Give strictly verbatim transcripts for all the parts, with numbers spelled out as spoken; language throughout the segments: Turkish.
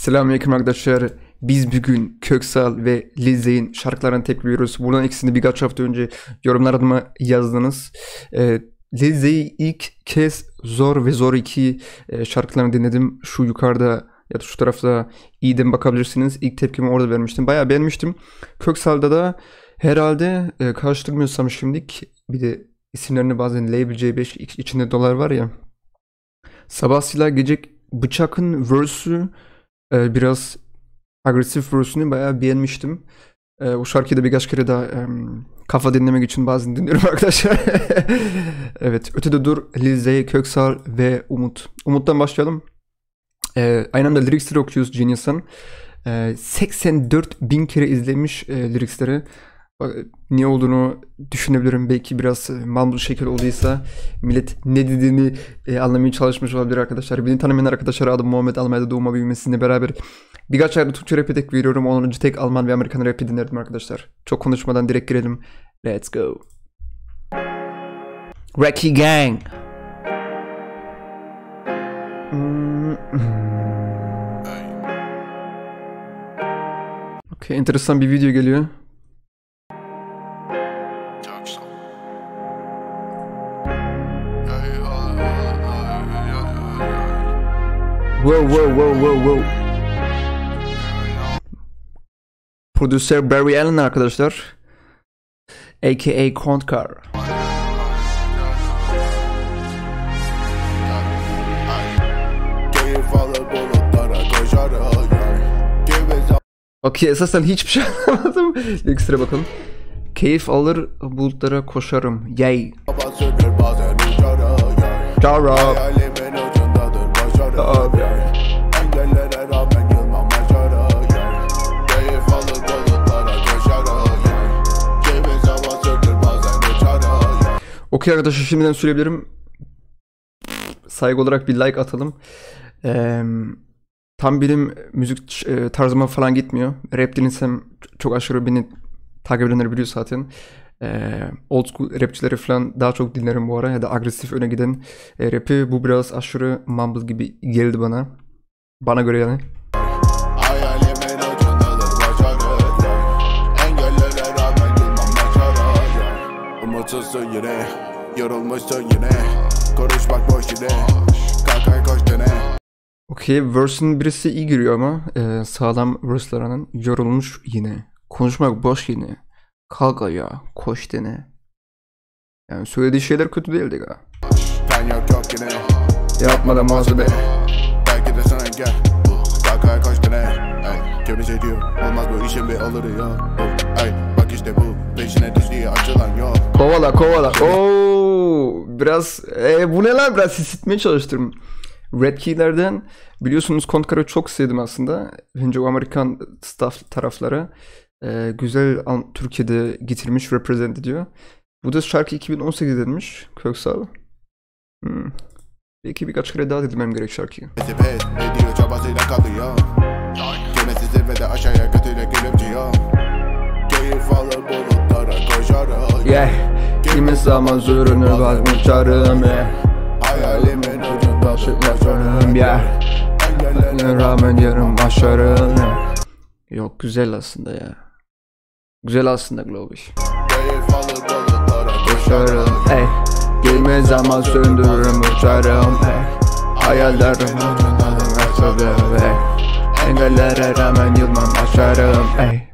Selamünaleyküm arkadaşlar. Biz bugün Köksal ve Lizey'in şarkılarına tepki veriyoruz. Bunların ikisini birkaç hafta önce yorumlarıma yazdınız. Ee, Lizey'i ilk kez Zor ve Zor iki e, şarkılarını dinledim. Şu yukarıda ya da şu tarafta iyiden bakabilirsiniz. İlk tepkimi orada vermiştim. Bayağı beğenmiştim. Köksal'da da herhalde e, karıştırmıyorsam şimdilik bir de isimlerini bazen Label C beş içinde dolar var ya. Sabah Silah Gece Bıçak'ın verse'ü e, biraz agresif verse'ünü bayağı beğenmiştim. E, o şarkıyı da birkaç kere daha e, kafa dinlemek için bazen dinliyorum arkadaşlar. Evet, Ötede Dur, Lizey, Köksal ve Umut. Umut'tan başlayalım. E, aynı anda lyricsleri okuyoruz Genius'tan. E, seksen dört bin kere izlemiş e, lyricsleri. Ne olduğunu düşünebilirim. Belki biraz mamul şekil olduysa millet ne dediğini e, anlamaya çalışmış olabilir arkadaşlar. Beni tanımayan arkadaşlar, adım Muhammed, Almanya'da doğma büyüme sizinle beraber birkaç ayda Türkçe rap'e tek veriyorum. Ondan önce tek Alman ve Amerikan rap'i dinlerdim arkadaşlar. Çok konuşmadan direkt girelim. Let's go. Wrecky Gang. Okay, enteresan bir video geliyor. Wow wow wow wow wow. Prodüser Barry Allen arkadaşlar. A K A Kontkar. Okey, esasen hiçbir şey anlamadım. Ekstra bakalım. Keyif alır bulutlara koşarım. Yay. Jara. Okey arkadaşlar, şimdiden söyleyebilirim. Saygı olarak bir like atalım. Ee, tam benim müzik e, tarzıma falan gitmiyor. Rap dinlesem çok aşırı, beni takip edenler biliyor zaten. Ee, old school rapçileri falan daha çok dinlerim bu ara, ya da agresif öne giden e, rap'i. Bu biraz aşırı mumble gibi geldi bana. Bana göre yani. Umutsuzsun yine, yorulmuşsun yine, konuşmak boş yine, kalkay koş dene. Okey, verse'in birisi iyi giriyor ama e, sağlam verse'larının yorulmuş yine, konuşmak boş yine, kalk ayağa koş dene. Yani söylediği şeyler kötü değildi ga. Ben yok yok yine, yapma da muhasebe. Belki de sana gel, kalkay koş dene. Kimse diyor, olmaz bu işin bir alırı ya. Ay, bak işte bu, peşine düştüğü açılan yok. Kovala kovala. Ooo, biraz e, bu ne lan, biraz hissetmeye çalıştım. Red Key'lerden biliyorsunuz Kontkar'ı çok sevdim aslında. Önce o Amerikan staff tarafları e, güzel an, Türkiye'de getirmiş, represent ediyor. Bu da şarkı iki bin on sekiz denmiş Köksal. Hmm. Belki birkaç kere daha dinlemem gerek şarkıyı. Ediyor çabasıyla kalıyor. Gemisi zirvede aşağıya kötüyle gülümcüyor. Keyif alır bulutlara koşarım. Yeah. Kimi zaman sürünür vazgeçarım yeah. Hayalimin ucunda şıklaşırım yeah. Engellerine rağmen yarım aşarım yeah. Yok, güzel aslında ya. Güzel aslında Globish. Keyif alır bulutlara koşarım hey. Kimi zaman söndürürüm uçarım hey. Hayallerim ucunda şıklaşırım hey. Engellere rağmen yılmam aşarım hey.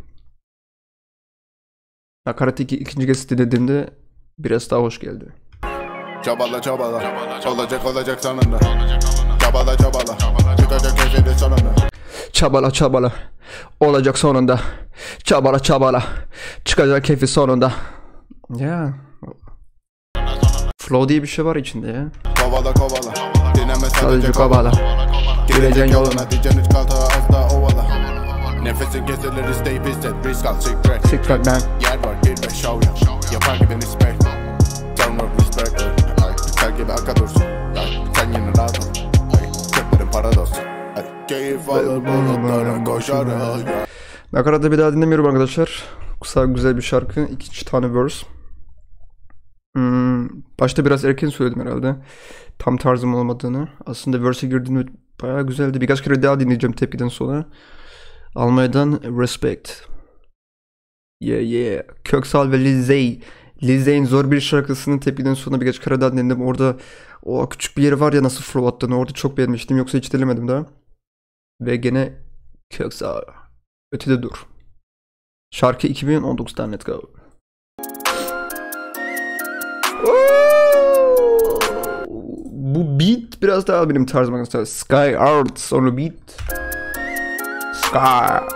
Nakarat iki ikinci kez dinlediğimde biraz daha hoş geldi. Çabala çabala, olacak olacak sonunda. Çabala çabala, çıkacak köşede sonunda. Çabala çabala, olacak sonunda. Çabala çabala, çıkacak keyfi sonunda. Ya. Yeah. Flow diye bir şey var içinde ya. Kovala kovala, dinleme sadece kovala. Gireceğin yoluna diyeceksin üç kalta asla ovala. Nefesin kesilir isteyip hisset, risk al secret. Secret man. Yer var gir ve show ya. Yapar gibi nispet. Downward respect. Biter gibi arka dursun. Sen yine rahat ol. Köplerin paradoks. Keyif alır bulutlara koşarım. Nakarat'ı bir daha dinlemiyorum arkadaşlar. Kısa güzel bir şarkı. İki tane verse. Hmm, başta biraz erken söyledim herhalde. Tam tarzım olmadığını. Aslında verse'e girdiğimde bayağı güzeldi. Birkaç kere daha dinleyeceğim tepkiden sonra. Almanya'dan Respect. Yeah yeah. Köksal ve Lizey. Lizey'in Zor Bir şarkısının tepkiden sonra birkaç kere daha dinledim. Orada o küçük bir yeri var ya, nasıl flow attığını orada çok beğenmiştim. Yoksa hiç dinlemedim daha. Ve gene Köksal. Ötede dur. Şarkı iki bin on dokuzdan Let's Go. Bu beat biraz daha benim tarzıma göster. Sky Arts on the beat. Sky.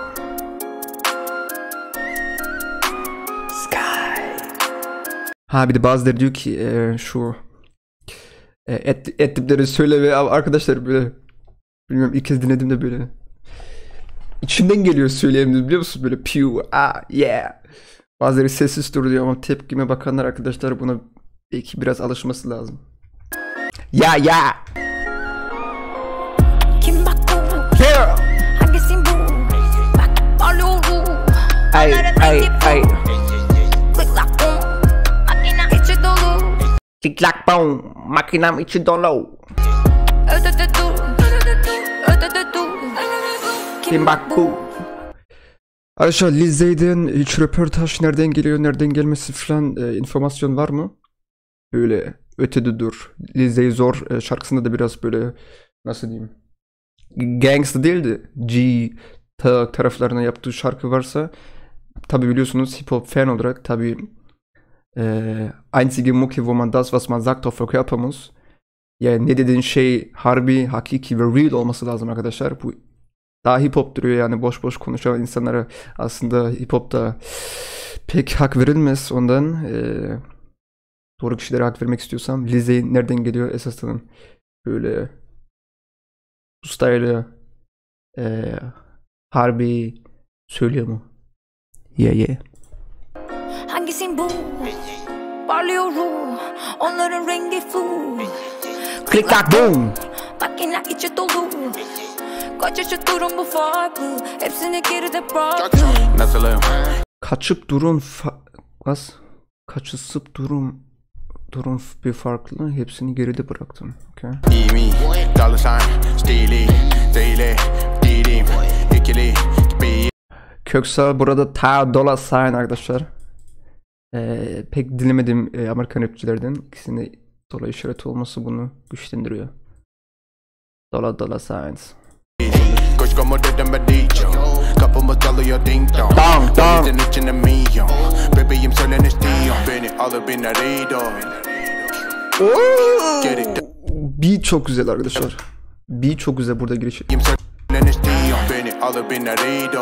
Sky. Ha bir de bazıları diyor ki e, şu e, et, et tipleri söyle ve arkadaşlar böyle bilmiyorum, ilk kez dinledim de böyle İçimden geliyor söyleyeyim, biliyor musunuz, böyle pew ah yeah. Bazıları sessiz duruyor ama tepkime bakanlar arkadaşlar buna belki biraz alışması lazım. Ya ya. Kim bak bu? Hangisi bu? Bak parlıyor bu. Ay ay ay. Click lock boom. Makina içi dolu. Click lock boom. Makinam içi dolu. Ötede dur. Ötede dur. Kim bak bu? Arkadaşlar Lizey'den hiç röportaj nereden geliyor, nereden gelmesi falan e, informasyon var mı? Böyle ötede dur. Lizey Zor e, şarkısında da biraz böyle nasıl diyeyim? Gangsta değildi. G ta taraflarına yaptığı şarkı varsa tabi biliyorsunuz hip hop fan olarak tabi e, einzige Mucke wo man das was man sagt auf verkörper muss. Yani ne dediğin şey harbi, hakiki ve real olması lazım arkadaşlar. Bu daha hip hop duruyor yani, boş boş konuşan insanlara aslında hip hop'ta pek hak verilmez. Ondan e, doğru kişilere hak vermek istiyorsam Lizey nereden geliyor esasında böyle bu style'ı e, harbi söylüyor mu? Yeah yeah. Hangisin bu? Parlıyorum. Onların rengi full. Click clack boom. Makina içi dolu. Kaçışıp durun bu farklı. Hepsini geride bıraktım. Nasılım? Kaçıp durun fa... Kas? Kaçışıp durun Durun bir farklı. Hepsini geride bıraktım. Okay. Köksal burada ta dolar sign arkadaşlar. Ee, pek dinlemedim e, Amerikan rapçilerden. İkisinde dolar işareti olması bunu güçlendiriyor. Dolar dolar signs. Como dedim ben dicho kapımız çalıyor ding dong dong dong denizin içinde milyon bebeğim söylen istiyor beni alıp in araydo. Beat çok güzel arkadaşlar, beat çok güzel burada giriş. Beni alıp in araydo.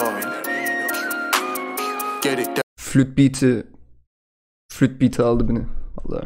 Flüt beat'i flüt beat'i aldı beni vallahi.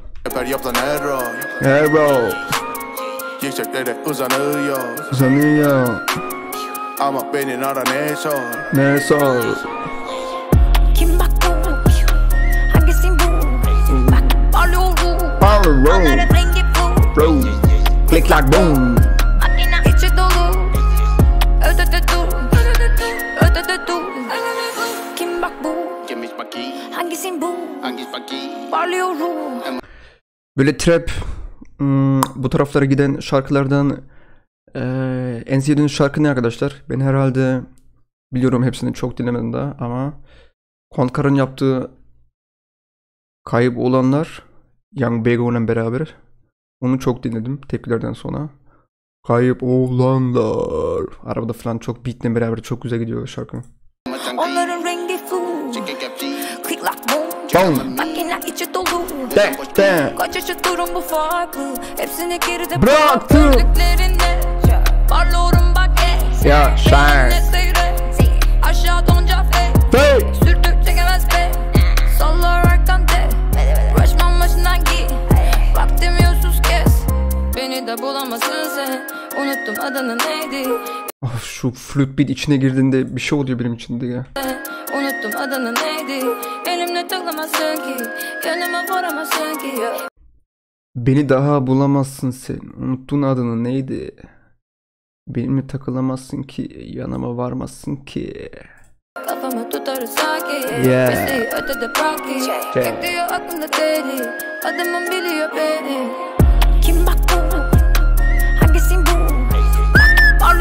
Hero yükseklere uzanıyor uzanıyor ama beni ara ne sor ne sor. Kim bak bu? Hangisi bu? Bak parlıyor bu. Parlıyor. Onların rengi bu. Bro. Click like boom. Makina içi dolu. Ötede dur. Ötede dur. Kim bak bu? Hangisi bu? Parlıyorum. Böyle trap hmm, bu taraflara giden şarkılardan Ee, en sevdiğiniz şarkı ne arkadaşlar? Ben herhalde biliyorum, hepsini çok dinlemedim daha ama Konkar'ın yaptığı Kayıp Olanlar Young Bego'yla beraber onu çok dinledim tepkilerden sonra. Kayıp Olanlar arabada falan çok beatle beraber çok güzel gidiyor şarkı. Onların rengi full. Click like boom. Makina içi dolu. Kaçışı durun bu farklı. Hepsini geride bıraktım. Parlıyorum bak ey. Ya shine. Aşağı donca fake. Sürtük çekemez be. Sallar arkan de. Uğraşmam başından git. Vaktim yoksuz kes. Beni de bulamazsın sen. Unuttum adını neydi. Of, şu flüt beat içine girdiğinde bir şey oluyor benim içinde ya. Unuttum adını neydi. Elimle taklamazsın ki. Yanıma varamazsın ki. Beni daha bulamazsın sen. Unuttun adını neydi. Benimle takılamazsın ki, yanıma varmazsın ki. Kafamı tutarız sakin. Yeah. Mesleği ötede bırakayım. Tek diyor aklımda deli. Adamım biliyor beni. Kim bak bu? Hangisi bu? Bak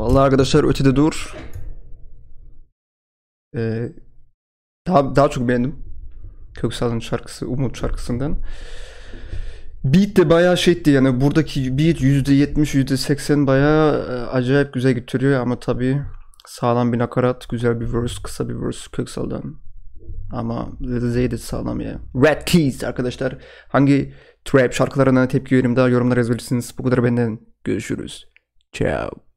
Vallahi arkadaşlar ötede dur. Ee, daha, daha çok beğendim. Köksal'ın şarkısı, Umut şarkısından. Beat de bayağı şeydi yani buradaki beat yüzde yetmiş yüzde seksen bayağı acayip güzel getiriyor ama tabii sağlam bir nakarat, güzel bir verse, kısa bir verse Köksal'dan. Ama Z'de sağlam ya. Red Keys arkadaşlar. Hangi trap şarkılarına tepki verim daha yorumlara yazabilirsiniz. Bu kadar benden. Görüşürüz. Ciao.